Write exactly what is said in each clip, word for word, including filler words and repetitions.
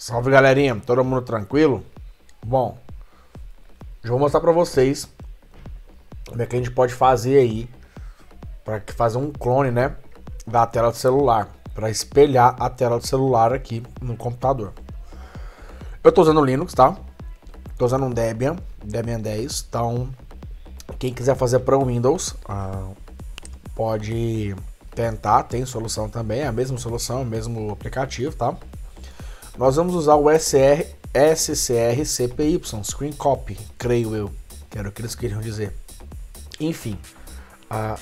Salve, galerinha, todo mundo tranquilo? Bom, já vou mostrar pra vocês como é que a gente pode fazer aí para fazer um clone, né, da tela do celular, para espelhar a tela do celular aqui no computador. Eu tô usando o Linux, tá? Tô usando um Debian, Debian dez, então quem quiser fazer para o Windows ah, pode tentar, tem solução também, é a mesma solução, o mesmo aplicativo, tá? Nós vamos usar o S R, S C R C P Y, Screen Copy, creio eu, que era o que eles queriam dizer. Enfim, a...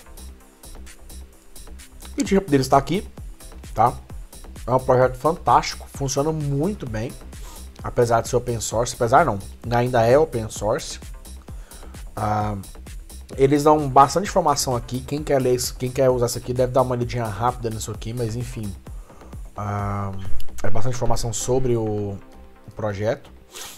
o GitHub deles está aqui, tá? É um projeto fantástico, funciona muito bem, apesar de ser open source, apesar não, ainda é open source. Ah, eles dão bastante informação aqui, quem quer ler isso, quem quer usar isso aqui deve dar uma lidinha rápida nisso aqui, mas enfim, ah, é bastante informação sobre o, o projeto.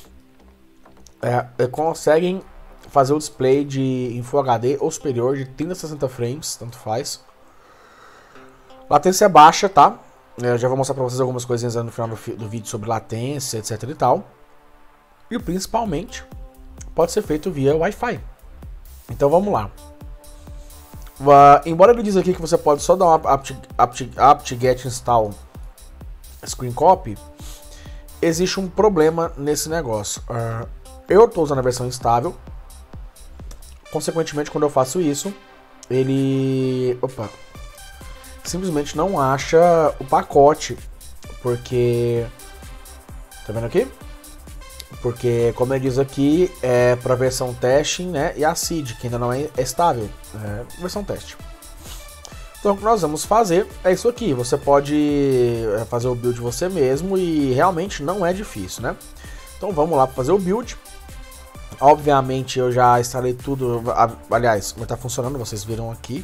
É, conseguem fazer o display de em Full H D ou superior de trinta a sessenta frames, tanto faz. Latência baixa, tá? Eu já vou mostrar pra vocês algumas coisinhas no final do, do vídeo sobre latência, etc e tal. E principalmente, pode ser feito via Wi-Fi. Então vamos lá. Uh, embora ele diz aqui que você pode só dar um apt, apt, apt-get install Screen Copy, existe um problema nesse negócio. Uh, eu estou usando a versão instável. Consequentemente, quando eu faço isso, ele... Opa! Simplesmente não acha o pacote, porque... Tá vendo aqui? Porque, como ele diz aqui, é para versão teste, né? E a S I D, que ainda não é estável. É versão teste. Então, o que nós vamos fazer é isso aqui. Você pode fazer o build você mesmo e realmente não é difícil, né? Então, vamos lá para fazer o build. Obviamente, eu já instalei tudo. Aliás, como está funcionando, vocês viram aqui.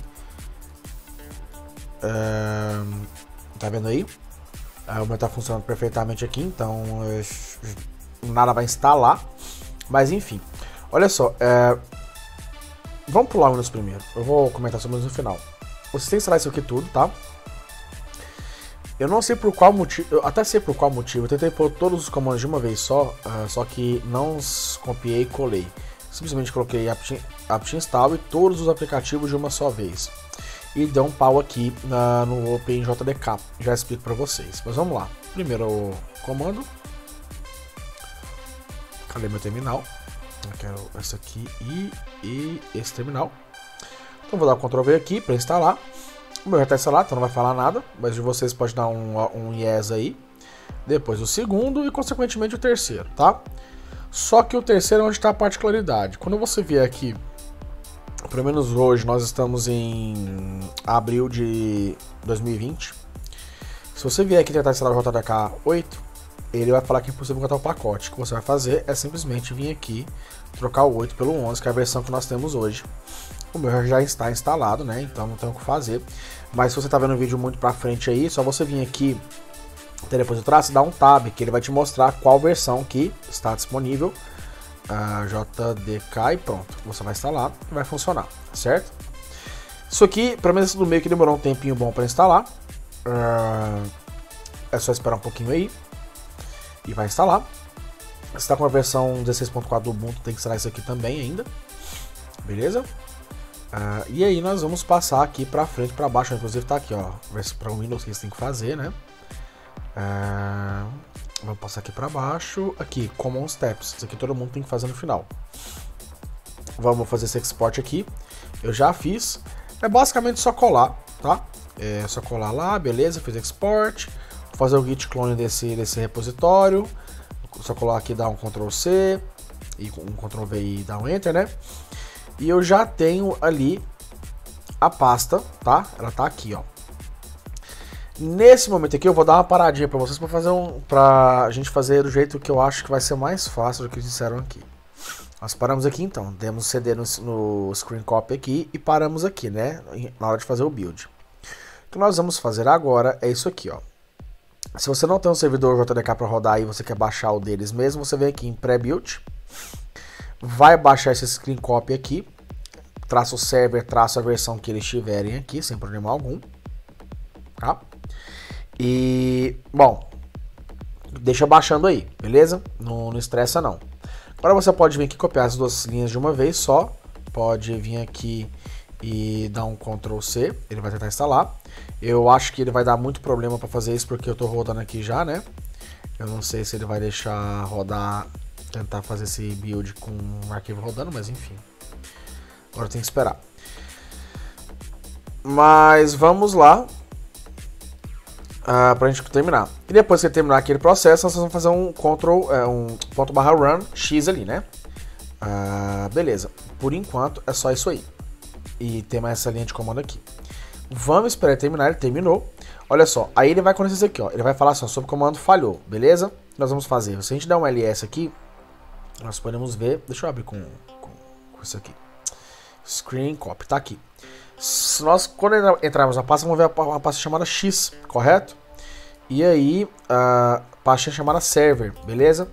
Uh, tá vendo aí? Uh, o meu está funcionando perfeitamente aqui, então uh, nada vai instalar. Mas enfim, olha só. Uh, vamos pular o Windows primeiro. Eu vou comentar sobre isso no final. Você tem que instalar isso aqui tudo, tá? Eu não sei por qual motivo, eu até sei por qual motivo. Eu tentei pôr todos os comandos de uma vez só, uh, só que não copiei e colei. Simplesmente coloquei apt, apt install e todos os aplicativos de uma só vez. E deu um pau aqui na, no OpenJDK. Já explico para vocês. Mas vamos lá. Primeiro o comando. Cadê meu terminal? Eu quero esse aqui e, e esse terminal. Então vou dar um Ctrl V aqui para instalar. O meu já está instalado, então não vai falar nada. Mas de vocês pode dar um, um yes aí. Depois o segundo e consequentemente o terceiro, tá? Só que o terceiro é onde está a particularidade. Quando você vier aqui, pelo menos hoje, nós estamos em abril de dois mil e vinte. Se você vier aqui tentar instalar o J D K oito, ele vai falar que é impossível encontrar o pacote. O que você vai fazer é simplesmente vir aqui, trocar o oito pelo onze, que é a versão que nós temos hoje. O meu já está instalado, né? Então não tem o que fazer. Mas se você está vendo o vídeo muito pra frente aí, só você vir aqui, depois do traço, dar um tab, que ele vai te mostrar qual versão que está disponível. Uh, J D K e pronto, você vai instalar e vai funcionar, certo? Isso aqui, pelo menos esse do meio que demorou um tempinho bom para instalar, uh, é só esperar um pouquinho aí e vai instalar. Se está com a versão dezesseis ponto quatro do Ubuntu, tem que instalar isso aqui também ainda, beleza? Uh, e aí nós vamos passar aqui para frente, para baixo, inclusive tá aqui, ó, para o Windows que eles têm que fazer, né? Uh, Vamos passar aqui para baixo. Aqui, Common Steps. Isso aqui todo mundo tem que fazer no final. Vamos fazer esse export aqui. Eu já fiz. É basicamente só colar, tá? É só colar lá, beleza. Fiz export. Vou fazer o git clone desse, desse repositório. Só colar aqui, dar um Ctrl C. E um Ctrl V e dar um Enter, né? E eu já tenho ali a pasta, tá? Ela tá aqui, ó. Nesse momento aqui eu vou dar uma paradinha para vocês para fazer um, pra gente fazer do jeito que eu acho que vai ser mais fácil do que eles disseram aqui. Nós paramos aqui então, demos C D no, no Screen Copy aqui e paramos aqui, né, na hora de fazer o build. O que nós vamos fazer agora é isso aqui, ó. Se você não tem um servidor J D K para rodar e você quer baixar o deles mesmo, você vem aqui em Pré-Build, vai baixar esse Screen Copy aqui, traça o server, traça a versão que eles tiverem aqui, sem problema algum, tá? E, bom, deixa baixando aí, beleza? Não, não estressa não. Agora você pode vir aqui copiar as duas linhas de uma vez só. Pode vir aqui e dar um control C, ele vai tentar instalar. Eu acho que ele vai dar muito problema para fazer isso porque eu tô rodando aqui já, né? Eu não sei se ele vai deixar rodar, tentar fazer esse build com um arquivo rodando, mas enfim. Agora tem que esperar. Mas vamos lá uh, pra gente terminar. E depois que terminar aquele processo, nós vamos fazer um control, uh, um ponto barra run x ali, né? Uh, beleza. Por enquanto é só isso aí. E tem mais essa linha de comando aqui. Vamos esperar ele terminar, ele terminou. Olha só, aí ele vai acontecer isso aqui, ó. Ele vai falar assim, ó, sobre o comando falhou, beleza? Nós vamos fazer, se a gente der um ls aqui, nós podemos ver, deixa eu abrir com, com, com isso aqui. Screen copy, tá aqui. Se nós, quando entrarmos na pasta, vamos ver uma pasta chamada X, correto? E aí, a pasta chamada server, beleza?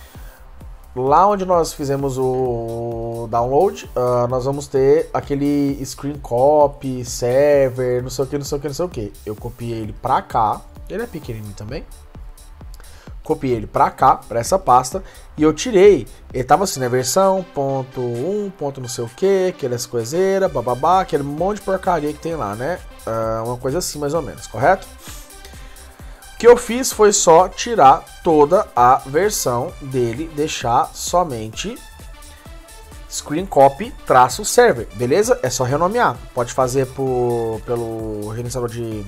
Lá onde nós fizemos o download, uh, nós vamos ter aquele screen copy, server, não sei o que, não sei o que, não sei o que. Eu copiei ele pra cá, ele é pequenininho também. Copiei ele pra cá, pra essa pasta, e eu tirei, ele tava assim, né, versão, ponto um, ponto não sei o que, aquelas coiseiras, bababá, aquele monte de porcaria que tem lá, né? Uh, uma coisa assim, mais ou menos, correto? O que eu fiz foi só tirar toda a versão dele, deixar somente screen copy traço server, beleza? É só renomear. Pode fazer por, pelo reiniciador de,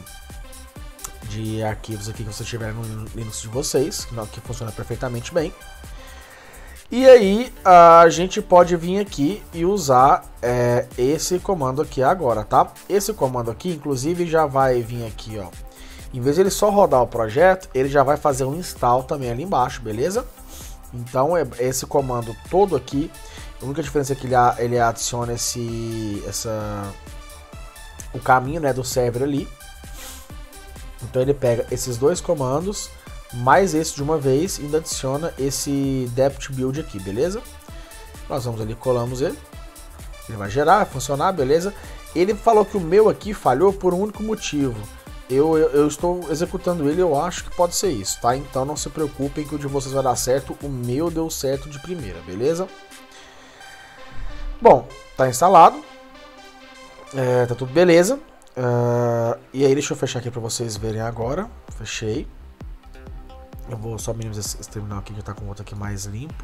de arquivos aqui que você tiver no Linux de vocês, que funciona perfeitamente bem. E aí a gente pode vir aqui e usar é, esse comando aqui agora, tá? Esse comando aqui, inclusive, já vai vir aqui, ó. Em vez de ele só rodar o projeto, ele já vai fazer um install também ali embaixo, beleza? Então, é esse comando todo aqui, a única diferença é que ele, ele adiciona esse, essa, o caminho, né, do server ali. Então, ele pega esses dois comandos, mais esse de uma vez, e ainda adiciona esse depth build aqui, beleza? Nós vamos ali, colamos ele. Ele vai gerar, vai funcionar, beleza? Ele falou que o meu aqui falhou por um único motivo. Eu, eu, eu estou executando ele, eu acho que pode ser isso, tá? Então não se preocupem que o de vocês vai dar certo, o meu deu certo de primeira, beleza? Bom, tá instalado, é, tá tudo beleza. Uh, e aí deixa eu fechar aqui para vocês verem agora, fechei. Eu vou só minimizar esse terminal aqui, já tá com o outro aqui mais limpo.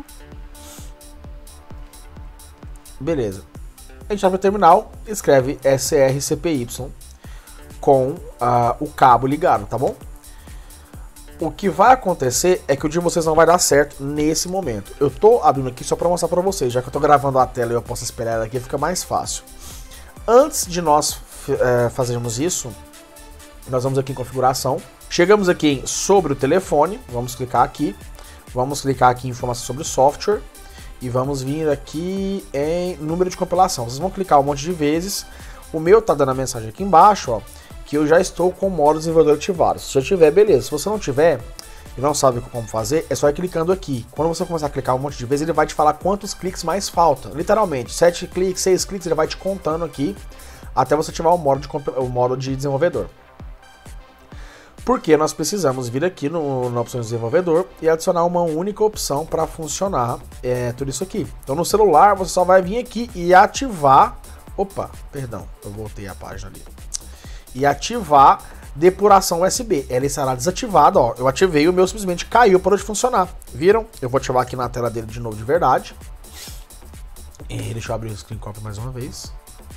Beleza. A gente abre o terminal, escreve srcpy com uh, o cabo ligado, tá bom? O que vai acontecer é que o de vocês não vai dar certo nesse momento. Eu tô abrindo aqui só para mostrar para vocês, já que eu tô gravando a tela e eu posso esperar ela aqui, fica mais fácil. Antes de nós uh, fazermos isso, nós vamos aqui em configuração. Chegamos aqui em sobre o telefone, vamos clicar aqui. Vamos clicar aqui em informação sobre o software. E vamos vir aqui em número de compilação. Vocês vão clicar um monte de vezes. O meu tá dando a mensagem aqui embaixo, ó, que eu já estou com o modo desenvolvedor ativado. Se já tiver, beleza. Se você não tiver e não sabe como fazer, é só ir clicando aqui. Quando você começar a clicar um monte de vezes, ele vai te falar quantos cliques mais faltam. Literalmente, sete cliques, seis cliques, ele vai te contando aqui até você ativar o modo de, o modo de desenvolvedor. Porque nós precisamos vir aqui no, na opção de desenvolvedor e adicionar uma única opção para funcionar é, tudo isso aqui. Então no celular você só vai vir aqui e ativar... Opa, perdão, eu voltei a página ali. E ativar depuração U S B. Ela estará desativada, ó. Eu ativei e o meu simplesmente caiu, parou de funcionar. Viram? Eu vou ativar aqui na tela dele de novo de verdade. E deixa eu abrir o screen copy mais uma vez.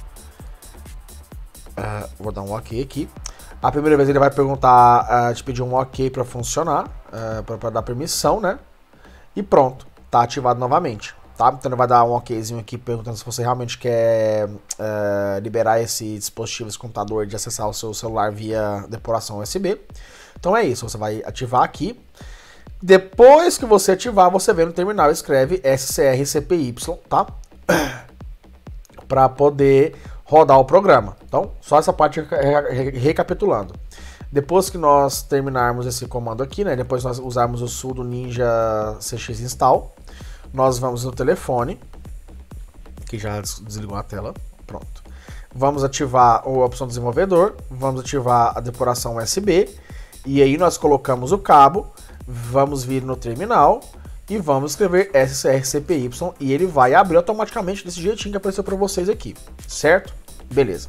Uh, vou dar um OK aqui. A primeira vez ele vai perguntar, uh, te pedir um OK para funcionar, uh, para dar permissão, né? E pronto, tá ativado novamente, tá? Então ele vai dar um OKzinho aqui perguntando se você realmente quer uh, liberar esse dispositivo, esse computador, de acessar o seu celular via depuração U S B. Então é isso, você vai ativar aqui. Depois que você ativar, você vem no terminal e escreve srcpy, tá? Para poder rodar o programa. Então, só essa parte recapitulando. Depois que nós terminarmos esse comando aqui, né, depois nós usarmos o sudo ninja cx install, nós vamos no telefone, que já desligou a tela, pronto. Vamos ativar a opção do desenvolvedor, vamos ativar a depuração U S B, e aí nós colocamos o cabo, vamos vir no terminal e vamos escrever S C R C P Y e ele vai abrir automaticamente desse jeitinho que apareceu para vocês aqui, certo? Beleza.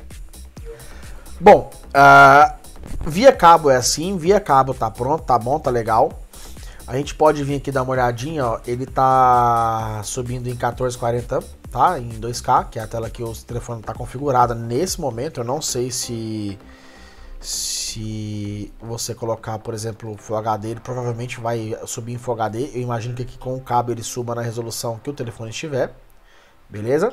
Bom, uh, via cabo é assim, via cabo tá pronto, tá bom, tá legal. A gente pode vir aqui dar uma olhadinha, ó, ele tá subindo em quatorze quarenta, tá? Em dois K, que é a tela que o telefone tá configurada nesse momento. Eu não sei se se você colocar, por exemplo, o Full H D, ele provavelmente vai subir em Full H D. Eu imagino que aqui com o cabo ele suba na resolução que o telefone estiver. Beleza?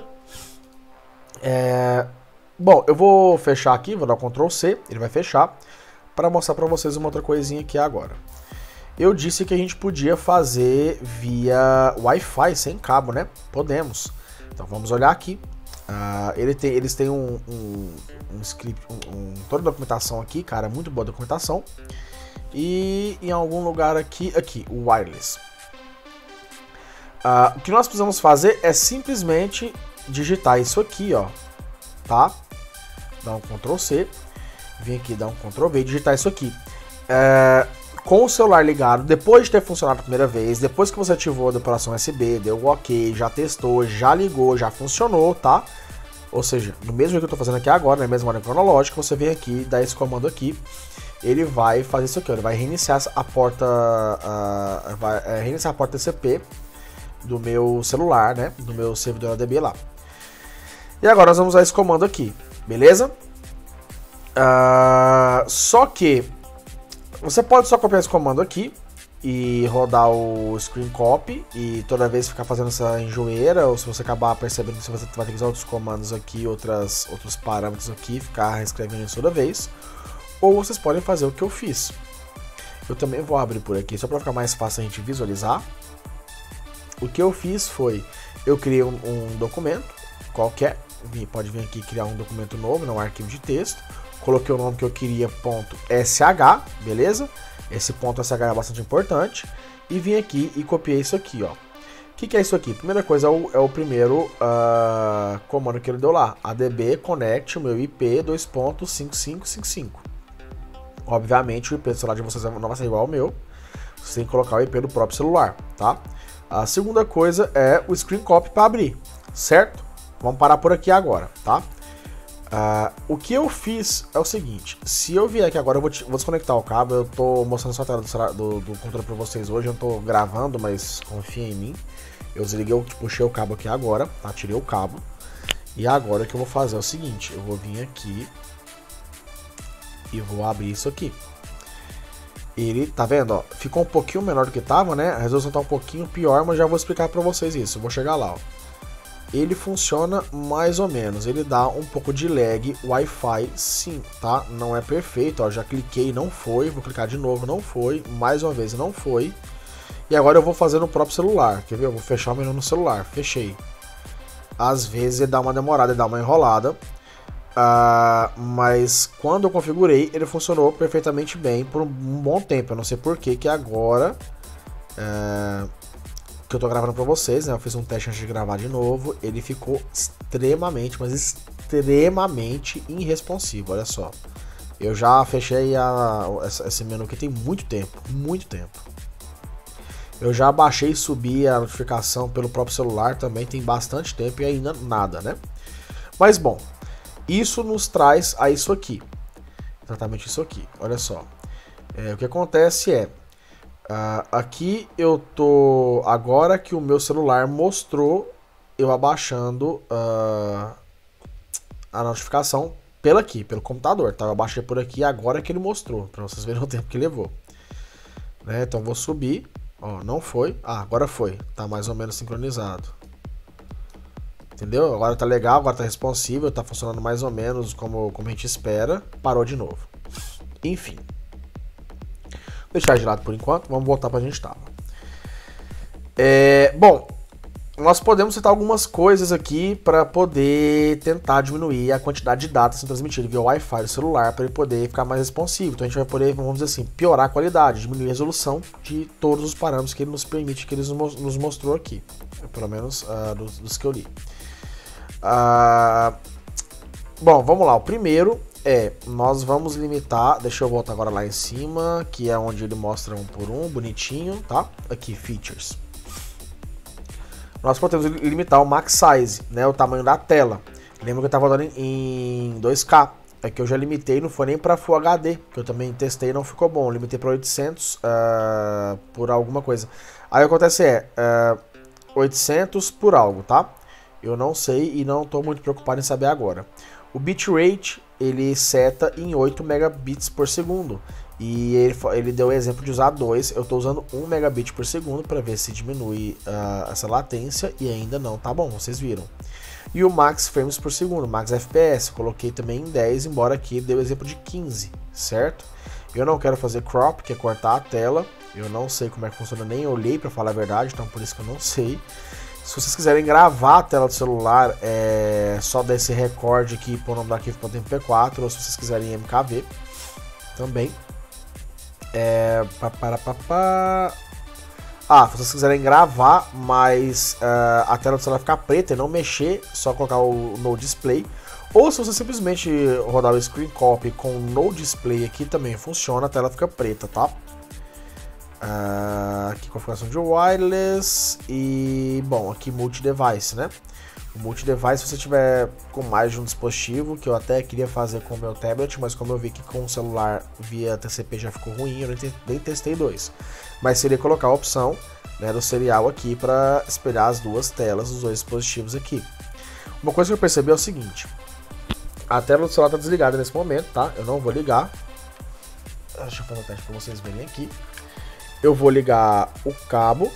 É... Bom, eu vou fechar aqui, vou dar control C, ele vai fechar, para mostrar para vocês uma outra coisinha aqui agora. Eu disse que a gente podia fazer via Wi-Fi sem cabo, né? Podemos. Então vamos olhar aqui. Uh, ele tem, eles têm um, um, um script, um, um, toda a documentação aqui, cara, muito boa documentação. E em algum lugar aqui, aqui, o wireless. Uh, o que nós precisamos fazer é simplesmente digitar isso aqui, ó, tá? Dá um control C, vem aqui, dá um control V e digitar isso aqui. Uh, com o celular ligado, depois de ter funcionado a primeira vez, depois que você ativou a depuração U S B, deu o ok, já testou, já ligou, já funcionou, tá? Ou seja, no mesmo que eu tô fazendo aqui agora, na mesma ordem cronológica, você vem aqui, dá esse comando aqui, ele vai fazer isso aqui, ó, ele vai reiniciar a porta, uh, vai é, reiniciar a porta T C P do meu celular, né? Do meu servidor A D B lá. E agora nós vamos usar esse comando aqui, beleza? Uh, só que você pode só copiar esse comando aqui e rodar o screen copy e toda vez ficar fazendo essa enjoeira, ou se você acabar percebendo que você vai ter que usar outros comandos aqui, outras, outros parâmetros aqui, ficar reescrevendo isso toda vez. Ou vocês podem fazer o que eu fiz. Eu também vou abrir por aqui, só para ficar mais fácil a gente visualizar. O que eu fiz foi, eu criei um, um documento qualquer, pode vir aqui criar um documento novo, não um arquivo de texto. Coloquei o nome que eu queria, ponto .sh, beleza? Esse ponto .sh é bastante importante. E vim aqui e copiei isso aqui, ó. O que, que é isso aqui? Primeira coisa é o, é o primeiro uh, comando que ele deu lá. A D B connect o meu I P dois ponto cinco cinco cinco cinco. Obviamente o I P do celular de vocês não vai ser igual ao meu. Você tem que colocar o I P do próprio celular, tá? A segunda coisa é o screen copy para abrir, certo? Vamos parar por aqui agora, tá? Uh, o que eu fiz é o seguinte, se eu vier aqui agora, eu vou, te, vou desconectar o cabo, eu tô mostrando só a tela do, do, do controle pra vocês hoje, eu não tô gravando, mas confia em mim. Eu desliguei, eu puxei o cabo aqui agora, tá? Tirei o cabo. E agora o que eu vou fazer é o seguinte, eu vou vir aqui e vou abrir isso aqui. Ele, tá vendo, ó, ficou um pouquinho menor do que tava, né? A resolução tá um pouquinho pior, mas já vou explicar pra vocês isso, eu vou chegar lá, ó. Ele funciona mais ou menos, ele dá um pouco de lag Wi-Fi sim, tá? Não é perfeito, ó, já cliquei, não foi, vou clicar de novo, não foi, mais uma vez não foi. E agora eu vou fazer no próprio celular, quer ver? Eu vou fechar o menu no celular, fechei. Às vezes ele dá uma demorada, ele dá uma enrolada, uh, mas quando eu configurei, ele funcionou perfeitamente bem por um bom tempo, eu não sei por que que agora... Uh, que eu tô gravando pra vocês, né? Eu fiz um teste antes de gravar de novo. Ele ficou extremamente, mas extremamente irresponsivo, olha só. Eu já fechei a, esse menu aqui tem muito tempo, muito tempo. Eu já baixei e subi a notificação pelo próprio celular também, tem bastante tempo e ainda nada, né? Mas bom, isso nos traz a isso aqui. Exatamente isso aqui, olha só. É, o que acontece é... Uh, aqui eu tô, agora que o meu celular mostrou eu abaixando uh, a notificação pela aqui, pelo computador, tá? Eu abaixei por aqui agora que ele mostrou, para vocês verem o tempo que levou, né? Então eu vou subir, ó, não foi, ah, agora foi, tá mais ou menos sincronizado, entendeu? Agora tá legal, agora tá responsível, tá funcionando mais ou menos como, como a gente espera, parou de novo, enfim. Deixar de lado por enquanto, vamos voltar para a gente estava. É, bom, nós podemos citar algumas coisas aqui para poder tentar diminuir a quantidade de dados sendo transmitidas via Wi-Fi do celular para ele poder ficar mais responsivo. Então a gente vai poder, vamos dizer assim, piorar a qualidade, diminuir a resolução de todos os parâmetros que ele nos permite, que ele nos mostrou aqui, pelo menos uh, dos, dos que eu li. Uh, bom, vamos lá. O primeiro é, nós vamos limitar, deixa eu voltar agora lá em cima, que é onde ele mostra um por um, bonitinho, tá? Aqui, Features. Nós podemos limitar o Max Size, né, o tamanho da tela. Lembra que eu estava rodando em dois K. É que eu já limitei, não foi nem para Full H D, que eu também testei e não ficou bom. Eu limitei para oitocentos uh, por alguma coisa. Aí o que acontece é uh, oitocentos por algo, tá? Eu não sei e não estou muito preocupado em saber agora. O bitrate ele seta em oito megabits por segundo. E ele, ele deu o exemplo de usar dois. Eu estou usando um megabit por segundo para ver se diminui uh, essa latência e ainda não tá bom, vocês viram. E o Max Frames por segundo, Max F P S, coloquei também em dez, embora aqui deu o exemplo de quinze, certo? Eu não quero fazer crop, que é cortar a tela. Eu não sei como é que funciona, nem olhei para falar a verdade, então por isso que eu não sei. Se vocês quiserem gravar a tela do celular, é só dar esse recorde aqui, pôr o nome do arquivo para M P quatro, ou se vocês quiserem M K V também. É... Pá, pá, pá, pá. Ah, se vocês quiserem gravar, mas uh, a tela do celular ficar preta e não mexer, só colocar o no display. Ou se você simplesmente rodar o screen copy com no display aqui, também funciona, a tela fica preta, tá? Uh, aqui configuração de wireless e, bom, aqui multi-device, né? O multi-device, se você tiver com mais de um dispositivo, que eu até queria fazer com o meu tablet, mas como eu vi que com o celular via T C P já ficou ruim, eu nem testei dois. Mas seria colocar a opção, né, do serial aqui para espelhar as duas telas dos dois dispositivos aqui. Uma coisa que eu percebi é o seguinte: a tela do celular está desligada nesse momento, tá? Eu não vou ligar. Deixa eu fazer o teste para vocês verem aqui. Eu vou ligar o cabo.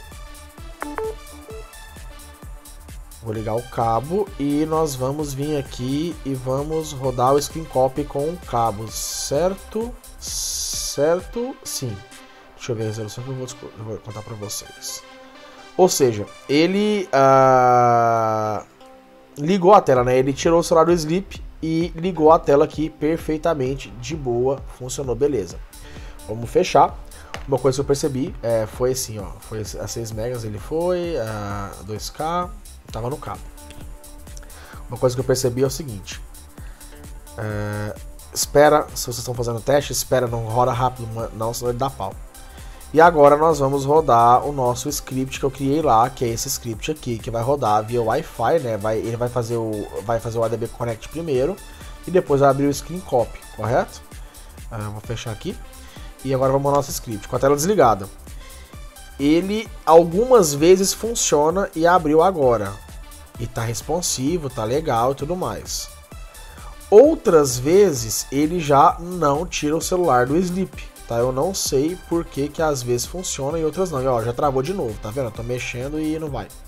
Vou ligar o cabo e nós vamos vir aqui e vamos rodar o screen copy com o cabo, certo? Certo? Sim. Deixa eu ver a resolução que eu vou, eu vou contar para vocês. Ou seja, ele uh, ligou a tela, né? Ele tirou o celular do sleep e ligou a tela aqui perfeitamente, de boa, funcionou, beleza. Vamos fechar. Uma coisa que eu percebi é, foi assim, ó, foi a seis megas ele foi, a dois K, tava no cabo. Uma coisa que eu percebi é o seguinte: é, espera, se vocês estão fazendo teste, espera, não roda rápido, não, senão ele dá pau. E agora nós vamos rodar o nosso script que eu criei lá, que é esse script aqui, que vai rodar via Wi-Fi, né? Vai, ele vai fazer o, vai fazer o A D B Connect primeiro e depois vai abrir o screen copy, correto? Ah, vou fechar aqui. E agora vamos ao nosso script com a tela desligada. Ele algumas vezes funciona e abriu agora. E tá responsivo, tá legal e tudo mais. Outras vezes ele já não tira o celular do sleep, tá? Eu não sei por que que às vezes funciona e outras não. E ó, já travou de novo, tá vendo? Eu tô mexendo e não vai.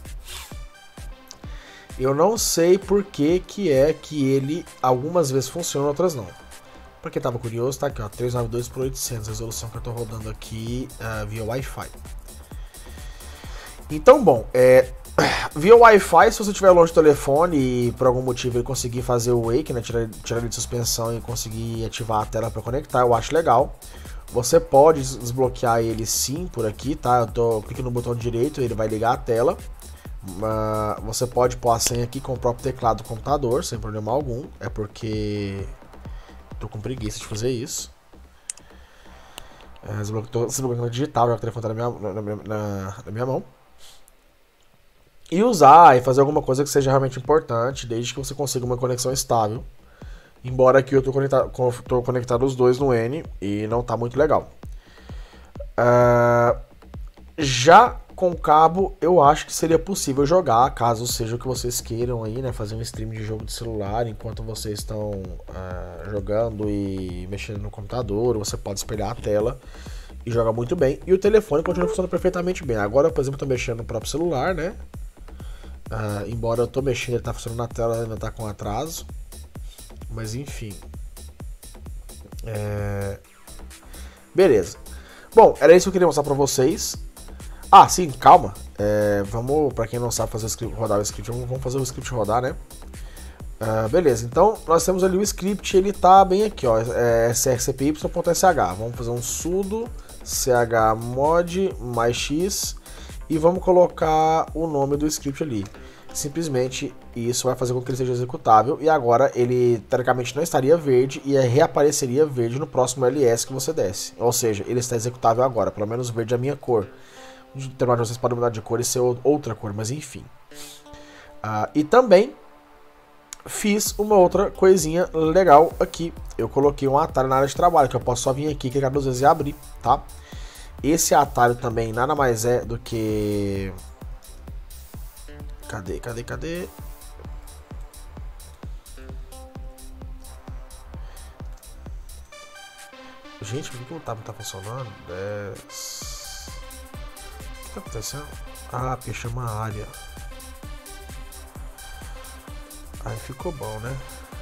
Eu não sei por que que é que ele algumas vezes funciona, outras não. Pra quem tava curioso, tá aqui, ó, trezentos e noventa e dois por oitocentos, resolução que eu tô rodando aqui uh, via Wi-Fi. Então, bom, é, via Wi-Fi, se você estiver longe do telefone e por algum motivo ele conseguir fazer o wake, né, tirar, tirar ele de suspensão e conseguir ativar a tela para conectar, eu acho legal. Você pode desbloquear ele sim por aqui, tá? Eu tô clicando no botão direito, ele vai ligar a tela. Uh, você pode pôr a senha aqui com o próprio teclado do computador, sem problema algum. É porque tô com preguiça de fazer isso. É, tô desbloqueando digital, já que o telefone tá na minha, na, minha, na, na minha mão. E usar e fazer alguma coisa que seja realmente importante, desde que você consiga uma conexão estável. Embora aqui eu tô conectado, tô conectado os dois no N e não tá muito legal. Uh, já com cabo, eu acho que seria possível jogar, caso seja o que vocês queiram aí, né? Fazer um stream de jogo de celular enquanto vocês estão uh, jogando e mexendo no computador. Você pode espelhar a tela e joga muito bem. E o telefone continua funcionando perfeitamente bem. Agora, por exemplo, eu tô mexendo no próprio celular, né? Uh, embora eu tô mexendo, ele tá funcionando na tela, ainda tá com atraso. Mas enfim. É... Beleza. Bom, era isso que eu queria mostrar pra vocês. Ah, sim, calma. É, vamos, pra quem não sabe fazer o script, rodar o script, vamos fazer o script rodar, né? Uh, beleza, então nós temos ali o script, ele tá bem aqui, ó. É crcpy.sh. Vamos fazer um sudo chmod mais x e vamos colocar o nome do script ali. Simplesmente e isso vai fazer com que ele seja executável, e agora ele teoricamente não estaria verde e reapareceria verde no próximo L S que você desse. Ou seja, ele está executável agora, pelo menos verde é a minha cor. De determinado vocês podem mudar de cor e ser outra cor, mas enfim. Uh, e também fiz uma outra coisinha legal aqui. Eu coloquei um atalho na área de trabalho, que eu posso só vir aqui, clicar duas vezes e abrir, tá? Esse atalho também nada mais é do que... Cadê, cadê, cadê? Gente, por que o tab não tá funcionando? dez... O que tá acontecendo? Ah, porque chama a área. Aí ficou bom, né?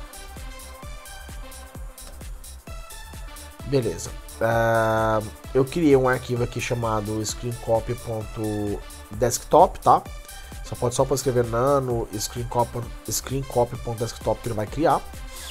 Beleza. Uh, eu criei um arquivo aqui chamado screencopy.desktop, tá? Só pode só para escrever nano screencopy.desktop screencopy que ele vai criar.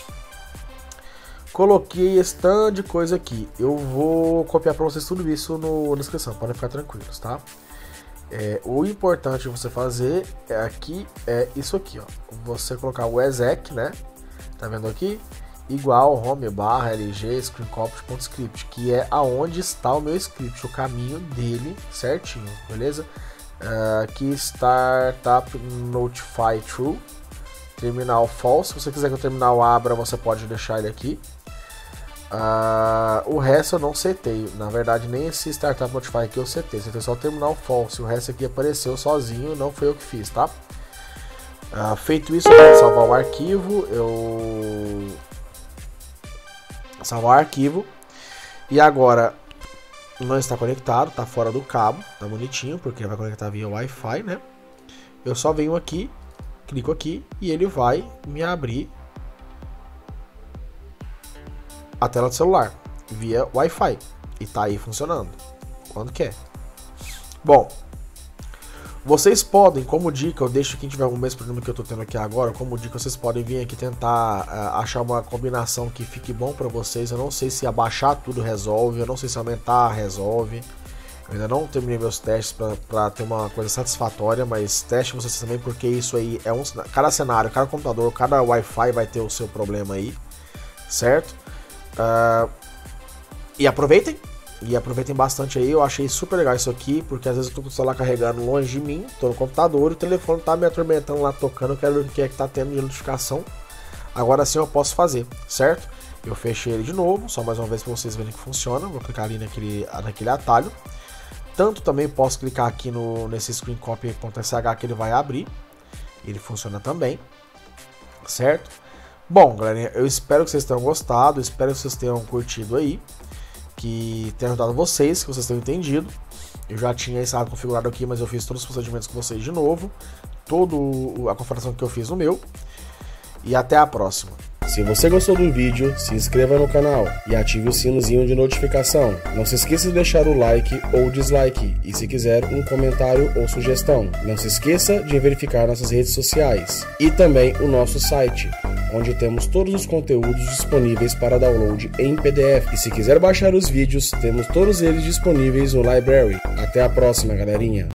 Coloquei esse tanto de coisa aqui. Eu vou copiar para vocês tudo isso no, na descrição, podem ficar tranquilos, tá? É, o importante de você fazer é aqui é isso aqui, ó. Você colocar o exec, né? Tá vendo aqui? Igual home barra lg screencopy.script, que é aonde está o meu script, o caminho dele certinho, beleza? Uh, aqui startup notify true, terminal false. Se você quiser que o terminal abra, você pode deixar ele aqui. Uh, o resto eu não setei, na verdade nem esse startup notify aqui eu setei, setei só o terminal false, o resto aqui apareceu sozinho, não foi eu que fiz, tá? Uh, feito isso, eu vou salvar o arquivo, eu salvar o arquivo, e agora não está conectado, tá fora do cabo, tá bonitinho, porque vai conectar via Wi-Fi, né? Eu só venho aqui, clico aqui e ele vai me abrir a tela do celular via Wi-Fi e tá aí funcionando quando quer. Bom, vocês podem, como dica, eu deixo quem tiver algum mesmo problema que eu tô tendo aqui agora, como dica, vocês podem vir aqui tentar uh, achar uma combinação que fique bom para vocês. Eu não sei se abaixar tudo resolve, eu não sei se aumentar resolve. Eu ainda não terminei meus testes para ter uma coisa satisfatória, mas teste vocês também, porque isso aí é um, cada cenário, cada computador, cada Wi-Fi vai ter o seu problema aí, certo? Uh, e aproveitem, e aproveitem bastante aí. Eu achei super legal isso aqui, porque às vezes eu tô com o celular carregando longe de mim, tô no computador, o telefone tá me atormentando lá tocando, eu quero ver o que é que tá tendo de notificação. Agora sim eu posso fazer, certo? Eu fechei ele de novo, só mais uma vez para vocês verem que funciona. Vou clicar ali naquele, naquele atalho. Tanto também posso clicar aqui no, nesse screencopy.sh que ele vai abrir. Ele funciona também, certo? Bom, galerinha, eu espero que vocês tenham gostado, espero que vocês tenham curtido aí, que tenha ajudado vocês, que vocês tenham entendido. Eu já tinha instalado configurado aqui, mas eu fiz todos os procedimentos com vocês de novo, toda a configuração que eu fiz no meu, e até a próxima. Se você gostou do vídeo, se inscreva no canal e ative o sinozinho de notificação. Não se esqueça de deixar o like ou dislike e, se quiser, um comentário ou sugestão. Não se esqueça de verificar nossas redes sociais e também o nosso site, onde temos todos os conteúdos disponíveis para download em P D F. E se quiser baixar os vídeos, temos todos eles disponíveis no Library. Até a próxima, galerinha!